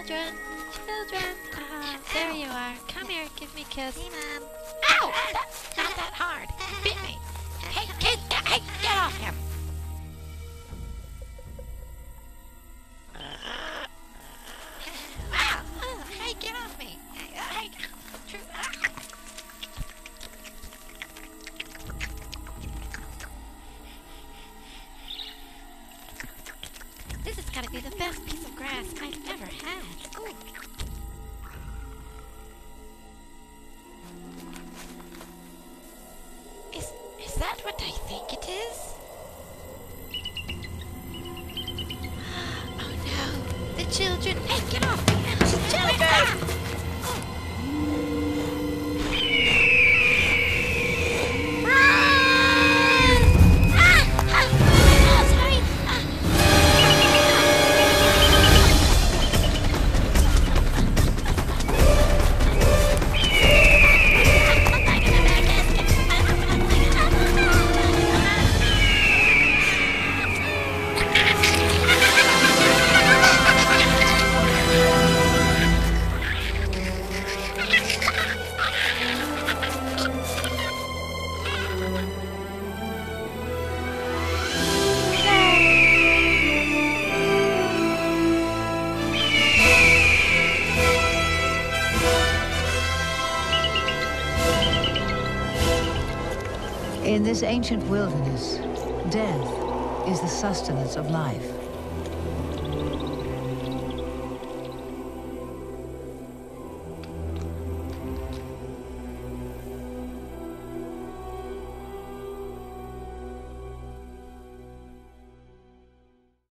Children, children. Ah, there you are. Come here, give me a kiss. Hey, Mom. Ow! That's not that hard. He bit me. Hey, kid, hey, get off him. Wow! Hey, get off me. Hey. This has got to be the best piece of grass I've ever had. Ooh. Is that what I think it is? Oh no, the children! Hey, get off me! Children! In this ancient wilderness, death is the sustenance of life.